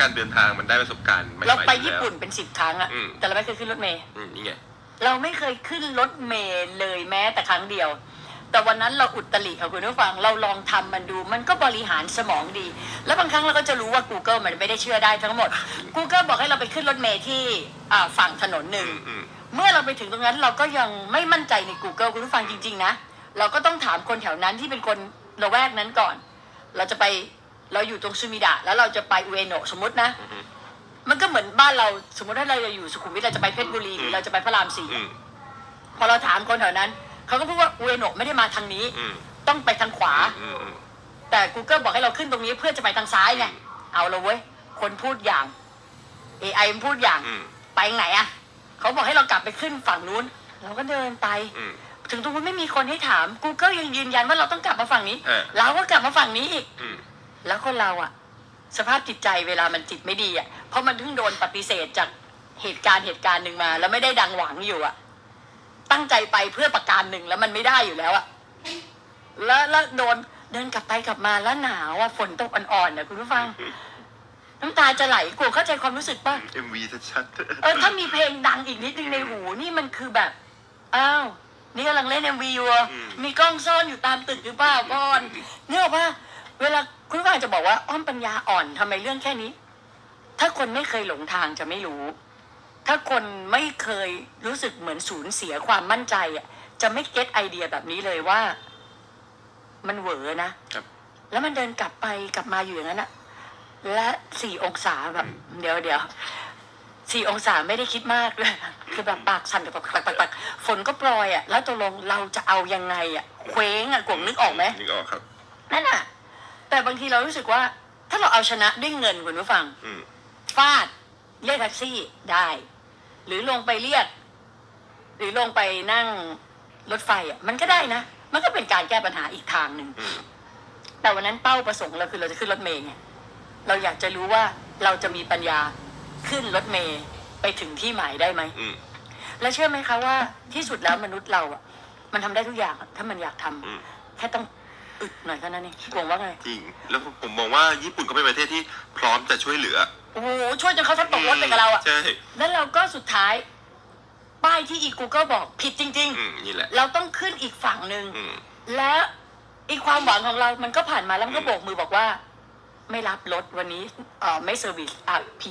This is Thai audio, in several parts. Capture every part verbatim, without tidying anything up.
การเดินทางมันได้ประสบการณ์ใหม่ๆเราไปญี่ปุ่นเป็นสิบครั้งอะแต่เราไม่เคยขึ้นรถเมล์นี่ไงเราไม่เคยขึ้นรถเมล์เลยแม้แต่ครั้งเดียวแต่วันนั้นเราอุตริค่ะคุณผู้ฟังเราลองทำมันดูมันก็บริหารสมองดีแล้วบางครั้งเราก็จะรู้ว่า Google มันไม่ได้เชื่อได้ทั้งหมด Google บอกให้เราไปขึ้นรถเมล์ที่ฝั่งถนนหนึ่งเมื่อเราไปถึงตรงนั้นเราก็ยังไม่มั่นใจใน Google คุณผู้ฟังจริงๆนะเราก็ต้องถามคนแถวนั้นที่เป็นคนละแวกนั้นก่อนเราจะไปเราอยู่ตรงซูมิดะแล้วเราจะไปอุเอโนะสมมตินะมันก็เหมือนบ้านเราสมมติถ้าเราจะอยู่สุขุมวิทเราจะไปเพชรบุรีหรือเราจะไปพระรามสี่พอเราถามคนแถวนั้นเขาก็พูดว่าอุเอโนะไม่ได้มาทางนี้ต้องไปทางขวาแต่ Google บอกให้เราขึ้นตรงนี้เพื่อจะไปทางซ้ายไงเอาละเว้ยคนพูดอย่าง เอ ไอ มันพูดอย่างไปไหนอะเขาบอกให้เรากลับไปขึ้นฝั่งนู้นเราก็เดินไปถึงตรงนู้นไม่มีคนให้ถาม Google ยังยืนยันว่าเราต้องกลับมาฝั่งนี้เราก็กลับมาฝั่งนี้อีกแล้วคนเราอะสภาพจิตใจเวลามันจิตไม่ดีอะเพราะมันเพิ่งโดนปฏิเสธจากเหตุการณ์เหตุการณ์หนึ่งมาแล้วไม่ได้ดังหวังอยู่อะตั้งใจไปเพื่อประการหนึ่งแล้วมันไม่ได้อยู่แล้วอะแล้วแล้วโดนเดินกลับไปกลับมาแล้วหนาวอะฝนตกอ่อนๆนะคุณผู้ฟังน้ำตาจะไหลกูเข้าใจความรู้สึกป่ะเอ็ม วี ชัดเออถ้ามีเพลงดังอีกนิดนึงในหูนี่มันคือแบบอ้าวนี่กำลังเล่น เอ็ม วี อยู่มีกล้องซ่อนอยู่ตามตึกหรือเปล่าก่อนเนี่ยว่าเวลาคุณผู้ฟังจะบอกว่าอ้อมปัญญาอ่อนทำไมเรื่องแค่นี้ถ้าคนไม่เคยหลงทางจะไม่รู้ถ้าคนไม่เคยรู้สึกเหมือนสูญเสียความมั่นใจอ่ะจะไม่เก็ตไอเดียแบบนี้เลยว่ามันเหวอนะแล้วมันเดินกลับไปกลับมาอยู่อย่างนั้นอะและสี่องศาแบบเดี๋ยวเดี๋ยวสี่องศาไม่ได้คิดมากเลยคือแบบปากสั่นปักปักปักปักฝนก็ปรอยอ่ะแล้วตกลงเราจะเอายังไงอ่ะเคว้งอ่ะกวงนึกออกไหมนึกออกครับนั่นอ่ะแต่บางทีเรารู้สึกว่าถ้าเราเอาชนะด้วยเงินคุณผู้ฟังฟาดเรียกแท็กซี่ได้หรือลงไปเรียกหรือลงไปนั่งรถไฟอ่ะมันก็ได้นะมันก็เป็นการแก้ปัญหาอีกทางหนึ่งแต่วันนั้นเป้าประสงค์เราคือเราจะขึ้นรถเมล์ไงเราอยากจะรู้ว่าเราจะมีปัญญาขึ้นรถเมล์ไปถึงที่หมายได้ไหมแล้วเชื่อไหมคะว่าที่สุดแล้วมนุษย์เราอ่ะมันทำได้ทุกอย่างถ้ามันอยากทำแค่ต้องอึดหน่อยเท่านั้นเองกวงว่าไงจริงแล้วผมมองว่าญี่ปุ่นก็เป็นประเทศที่พร้อมจะช่วยเหลือโอ้โหช่วยจนเขาแทบตกรถไปกับเราอ่ะใช่แล้วเราก็สุดท้ายป้ายที่อีกูเกิลบอกผิดจริงๆนี่แหละเราต้องขึ้นอีกฝั่งหนึ่งและอีกความหวังของเรามันก็ผ่านมาแล้วมันก็โบกมือบอกว่าไม่รับรถวันนี้เอ่อไม่เซอร์วิสอ่ะผี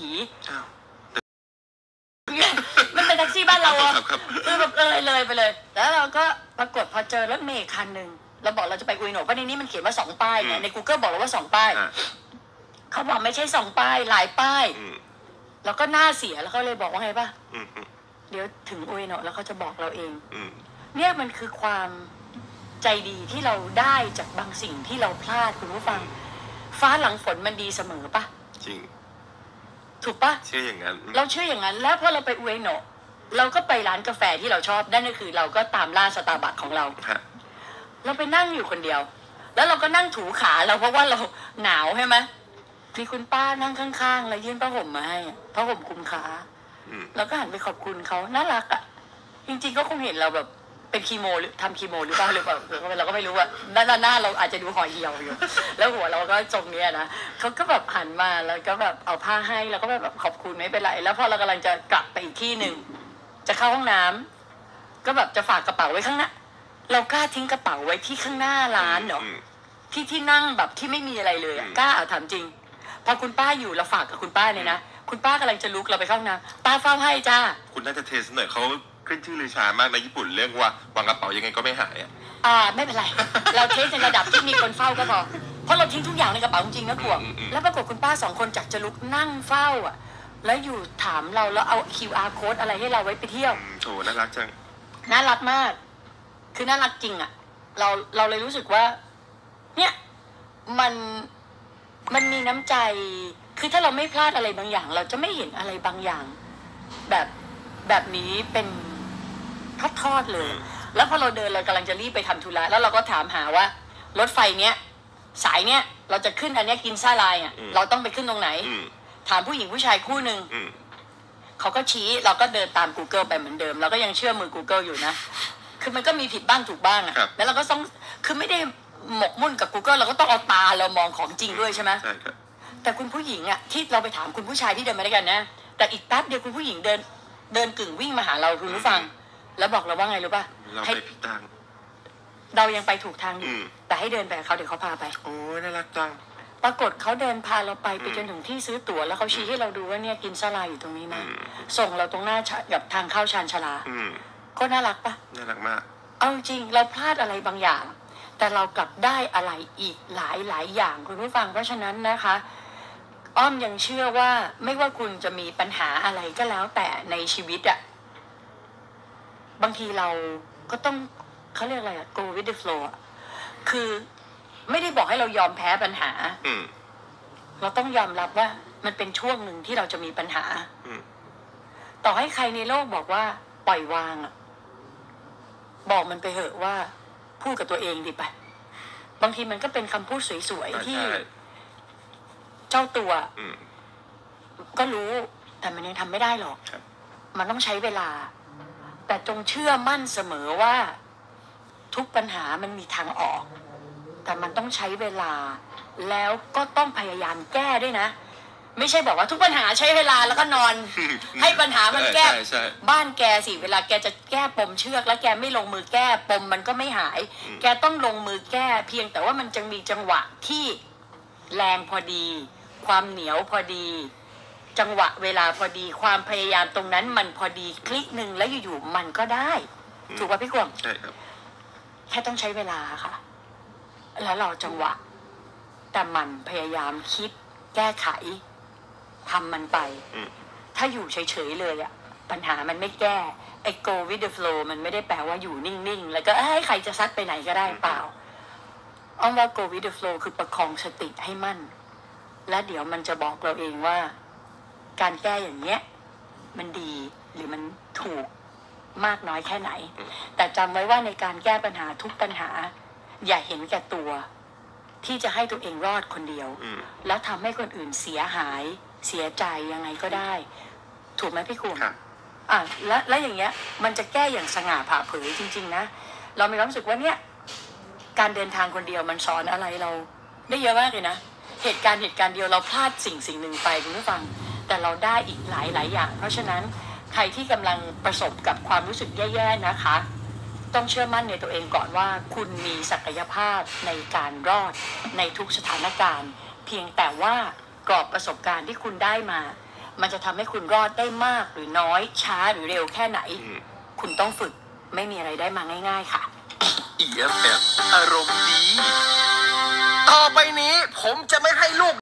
มันเป็นแท็กซี่บ้านเราอ่ะคือแบบเลยเลยไปเลยแล้วเราก็ปรากฏพอเจอรถเมล์คันหนึ่งเราบอกเราจะไปอุยโนะเพราะในนี้มันเขียนว่าสองป้ายไงใน Google บอกเราว่าสองป้ายเขาบอกไม่ใช่สองป้ายหลายป้ายแล้วก็หน้าเสียแล้วเขาเลยบอกว่าไงป่ะเดี๋ยวถึงอุยโนะแล้วเขาจะบอกเราเองเนี่ยมันคือความใจดีที่เราได้จากบางสิ่งที่เราพลาดคุณผู้ฟังฟ้าหลังฝนมันดีเสมอป่ะจริงถูกป่ะเชื่ออย่างนั้นเราเชื่ออย่างนั้นแล้วพอเราไปอุเอโนะเราก็ไปร้านกาแฟที่เราชอบนั่นก็คือเราก็ตามล่าสตาร์บัคของเราเราไปนั่งอยู่คนเดียวแล้วเราก็นั่งถูขาเราเพราะว่าเราหนาวใช่ไหมมีคุณป้านั่งข้างๆแล้วยื่นผ้าห่มมาให้ผ้าห่มคลุมขาเราก็หันไปขอบคุณเขาน่ารักอ่ะจริงๆก็คงเห็นเราแบบเป็นคีโมหรือทำคีโมหรือเปล่าหรือเปล่าเราก็ไม่รู้ว่าด้านหน้าเราอาจจะดูห่อเหี่ยวอยู่แล้วหัวเราก็ทรงเนี้ยนะเขาก็แบบหันมาแล้วก็แบบเอาผ้าให้แล้วก็แบบขอบคุณไม่เป็นไรแล้วพอเรากำลังจะกลับไปอีกที่หนึ่งจะเข้าห้องน้ำก็แบบจะฝากกระเป๋าไว้ข้างหน้าเรากล้าทิ้งกระเป๋าไว้ที่ข้างหน้าร้านเหรอที่ที่นั่งแบบที่ไม่มีอะไรเลยกล้าเอาถามจริงพอคุณป้าอยู่เราฝากกับคุณป้าเนี่ยนะคุณป้ากำลังจะลุกเราไปเข้าห้องน้ำป้าเฝ้าให้จ้าคุณน่าจะเทสหน่อยเขาขึ้นชื่อลือชามากในญี่ปุ่นเรื่องว่าวางกระเป๋ายังไงก็ไม่หายอ่ะอ่าไม่เป็นไรเราเทสในระดับที่มีคนเฝ้าก็พอเพราะเราทิ้งทุกอย่างในกระเป๋าจริงนะกวงแล้วปรากฏคุณป้าสองคนจากจะลุกนั่งเฝ้าอ่ะแล้วอยู่ถามเราแล้วเอา คิว อาร์ code อะไรให้เราไว้ไปเที่ยวโถน่ารักจังน่ารักมากคือน่ารักจริงอ่ะเราเราเลยรู้สึกว่าเนี่ยมันมันมีน้ำใจคือถ้าเราไม่พลาดอะไรบางอย่างเราจะไม่เห็นอะไรบางอย่างแบบแบบนี้เป็นทอดๆเลยแล้วพอเราเดินเรากำลังจะรีบไปทำธุระแล้วเราก็ถามหาว่ารถไฟเนี้ยสายเนี้ยเราจะขึ้นอันเนี้ยกินซ่าลายอ่ะเราต้องไปขึ้นตรงไหนถามผู้หญิงผู้ชายคู่หนึ่งเขาก็ชี้เราก็เดินตาม Google ไปเหมือนเดิมเราก็ยังเชื่อมือ Google อยู่นะคือมันก็มีผิดบ้างถูกบ้างอ่ะแล้วเราก็ต้องคือไม่ได้หมกมุ่นกับ Google เราก็ต้องเอาตาเรามองของจริงด้วยใช่ไหมใช่ครับแแต่คุณผู้หญิงอะที่เราไปถามคุณผู้ชายที่เดินมาด้วยกันนะแต่อีกแป๊บเดียวคุณผู้หญิงเดินเดินกึ่งวิ่งมาหาเราคุณผู้ฟัง แล้วบอกเราว่าไงรู้ป่ะเราให้ไปผิดทางเรายังไปถูกทางอยู่อืมแต่ให้เดินไปกับเขาเดี๋ยวเขาพาไปโอ้ยน่ารักจังปรากฏเขาเดินพาเราไปไปอืมจนถึงที่ซื้อตั๋วแล้วเขาชี้ให้เราดูว่าเนี่ยกินสลายอยู่ตรงนี้นะอืมส่งเราตรงหน้าชะกับทางเข้าชานชาลาอืมก็น่ารักปะน่ารักมากเอาจริงเราพลาดอะไรบางอย่าง แต่เรากลับได้อะไรอีกหลายหลายอย่างคุณผู้ฟังเพราะฉะนั้นนะคะ อ้อมยังเชื่อว่าไม่ว่าคุณจะมีปัญหาอะไรก็แล้วแต่ในชีวิตอะบางทีเราก็ต้องเขาเรียกอะไรอะ go with the flow อะคือไม่ได้บอกให้เรายอมแพ้ปัญหาอืมเราต้องยอมรับว่ามันเป็นช่วงหนึ่งที่เราจะมีปัญหาอืมต่อให้ใครในโลกบอกว่าปล่อยวางอะบอกมันไปเหอะว่าพูดกับตัวเองดีไปบางทีมันก็เป็นคำพูดสวยๆที่ใช่เจ้าตัวอืมก็รู้แต่มันยังทำไม่ได้หรอกครับมันต้องใช้เวลา แต่จงเชื่อมั่นเสมอว่า ทุกปัญหามันมีทางออก แต่มันต้องใช้เวลา แล้วก็ต้องพยายามแก้ด้วยนะ ไม่ใช่บอกว่าทุกปัญหาใช้เวลาแล้วก็นอน ให้ปัญหามันแก้ใช่ใช่บ้านแกสิเวลาแกจะแก้ปมเชือก แล้วแกไม่ลงมือแก้ปมมันก็ไม่หายอืมแกต้องลงมือแก้ เพียงแต่ว่ามันจะมีจังหวะที่แรงพอดี ความเหนียวพอดี จังหวะเวลาพอดี ความพยายามตรงนั้นมันพอดีคลิกหนึ่งแล้วอยู่ๆมันก็ได้ ถูกป่ะพี่กวางใช่ครับแค่ต้องใช้เวลาค่ะ แล้วรอจังหวะ แต่มันพยายามคิดแก้ไขทำมันไปอืมถ้าอยู่เฉยๆเลยอะปัญหามันไม่แก้ไอ้ go with the flow มันไม่ได้แปลว่าอยู่นิ่งๆ แล้วก็เอ้ยใครจะซัดไปไหนก็ได้เปล่าอ้อมว่า go with the flow คือประคองสติให้มั่น และเดี๋ยวมันจะบอกเราเองว่า การแก้อย่างเนี้ย มันดีหรือมันถูกมากน้อยแค่ไหน แต่จำไว้ว่าในการแก้ปัญหาทุกปัญหา อย่าเห็นแก่ตัว ที่จะให้ตัวเองรอดคนเดียวอืมแล้วทำให้คนอื่นเสียหาย เสียใจยังไงก็ได้ ถูกไหมพี่กวงครับอ่ะแล้วแล้วอย่างเงี้ย มันจะแก้อย่างสง่าผ่าเผยจริง ๆ นะ เรามีความรู้สึกว่าเนี่ย การเดินทางคนเดียวมันสอนอะไรเรา ได้เยอะมากเลยนะ เหตุการณ์เหตุการณ์เดียวเราพลาดสิ่งสิ่งหนึ่งไปคุณผู้ฟัง แต่เราได้อีกหลายหลายอย่าง เพราะฉะนั้นใครที่กำลังประสบกับความรู้สึกแย่ๆนะคะ ต้องเชื่อมั่นในตัวเองก่อนว่า คุณมีศักยภาพในการรอดในทุกสถานการณ์ เพียงแต่ว่ากรอบประสบการณ์ที่คุณได้มา มันจะทำให้คุณรอดได้มากหรือน้อยช้าหรือเร็วแค่ไหนอืมคุณต้องฝึกไม่มีอะไรได้มาง่าย ๆ ค่ะอี เอฟ เอ็ม อารมณ์ดี ต่อไปนี้ผมจะไม่ให้ลูก